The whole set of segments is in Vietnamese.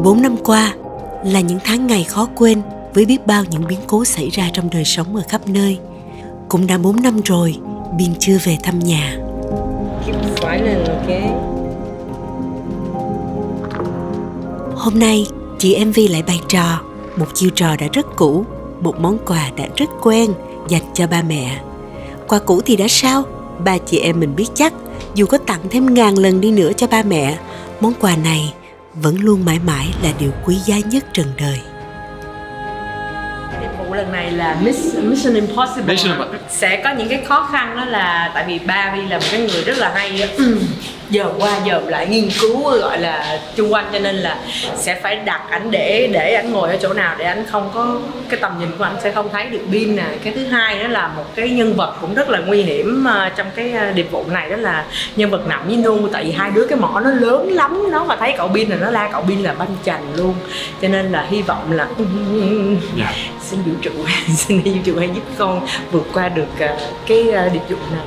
4 năm qua là những tháng ngày khó quên với biết bao những biến cố xảy ra trong đời sống ở khắp nơi. Cũng đã 4 năm rồi, Bin chưa về thăm nhà. Hôm nay, chị MV lại bày trò, một chiêu trò đã rất cũ, một món quà đã rất quen dành cho ba mẹ. Quà cũ thì đã sao? Ba chị em mình biết chắc, dù có tặng thêm ngàn lần đi nữa cho ba mẹ, món quà này vẫn luôn mãi mãi là điều quý giá nhất trần đời. Nhiệm vụ lần này là Mission Impossible. Sẽ có những cái khó khăn, đó là tại vì ba Vi là một cái người rất là hay dòm qua dòm lại, nghiên cứu gọi là chung quanh, cho nên là sẽ phải đặt ảnh để ảnh ngồi ở chỗ nào để ảnh không có cái tầm nhìn của ảnh sẽ không thấy được Bin nè. Cái thứ hai đó là một cái nhân vật cũng rất là nguy hiểm trong cái điệp vụ này, đó là nhân vật Nậm với Nu. Tại vì hai đứa cái mỏ nó lớn lắm, nó mà thấy cậu Bin là nó la cậu Bin là banh chành luôn, cho nên là hy vọng là xin vũ trụ xin vũ trụ hãy giúp con vượt qua được cái điệp vụ này.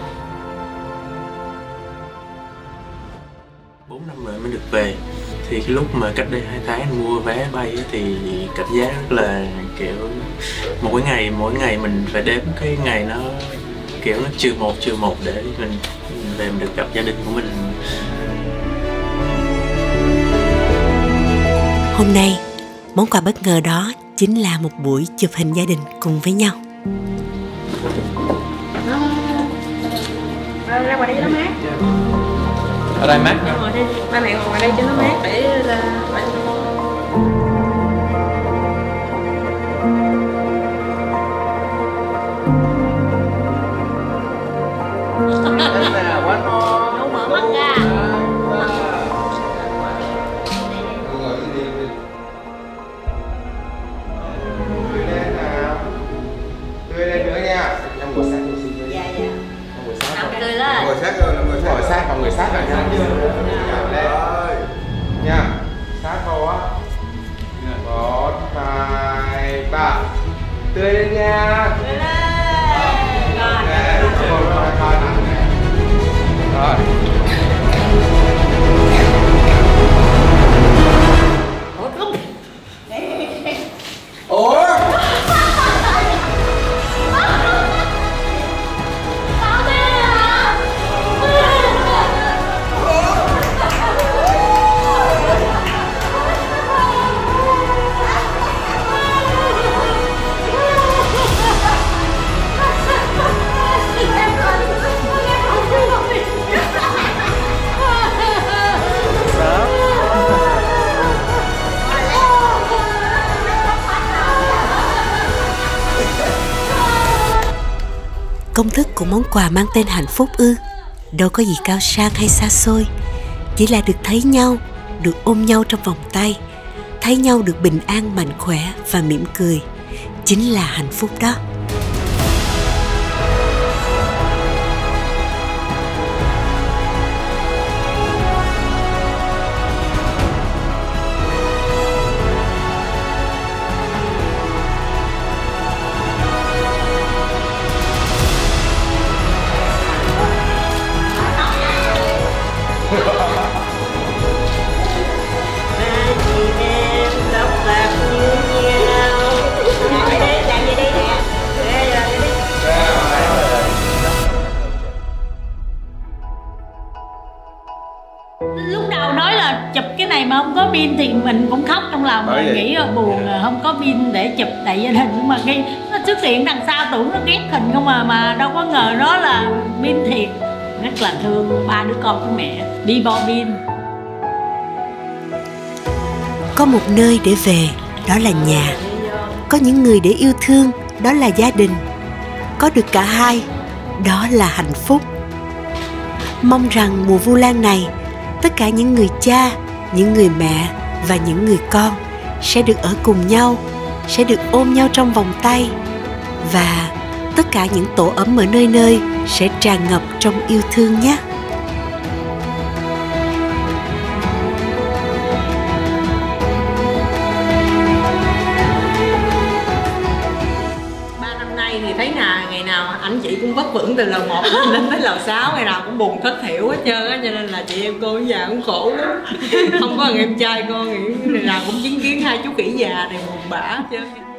4 năm rồi mới được về. Thì cái lúc mà cách đây 2 tháng anh mua vé bay thì cảm giác rất là kiểu mỗi ngày mình phải đếm cái ngày nó kiểu nó trừ một để mình về mình được gặp gia đình của mình. Hôm nay, món quà bất ngờ đó chính là một buổi chụp hình gia đình cùng với nhau. Ra ngoài đây cho nó mát. Ở đây mát hả? Ngồi đây, ba mẹ ngồi ngoài đây cho nó mát để ra. Không mở mắt ra. Tươi lên nữa nha. Em ngồi sát một xíu. Dạ. Ngồi sát. Nằm tươi lên. Ngồi sát rồi, ngồi sát vào người sát rồi nha. Rồi. Nha. Sát vào á. 1, 2, 3. Tươi lên nha. Tươi lên. Rồi. Ủa? Công thức của món quà mang tên hạnh phúc ư? Đâu có gì cao sang hay xa xôi, chỉ là được thấy nhau, được ôm nhau trong vòng tay, thấy nhau được bình an, mạnh khỏe và mỉm cười, chính là hạnh phúc đó. Lúc đầu nói là chụp cái này mà không có pin thì mình cũng khóc trong lòng, mình nghĩ là buồn không có pin để chụp đại gia đình. Nhưng mà khi nó xuất hiện đằng sau tưởng nó ghét hình không mà đâu có ngờ nó là pin thiệt. Rất là thương ba đứa con của mẹ đi bo pin. Có một nơi để về, đó là nhà. Có những người để yêu thương, đó là gia đình. Có được cả hai, đó là hạnh phúc. Mong rằng mùa Vu Lan này, tất cả những người cha, những người mẹ và những người con sẽ được ở cùng nhau, sẽ được ôm nhau trong vòng tay, và tất cả những tổ ấm ở nơi nơi sẽ tràn ngập trong yêu thương nhé. Thì thấy ngày nào anh chị cũng vất bất vững từ lầu 1 lên tới lầu 6, ngày nào cũng buồn thất thiểu hết trơn á, cho nên là chị em cô già cũng khổ lắm. Không có thằng em trai con nghĩ ngày nào cũng chứng kiến hai chú khỉ già này buồn bã hết trơn.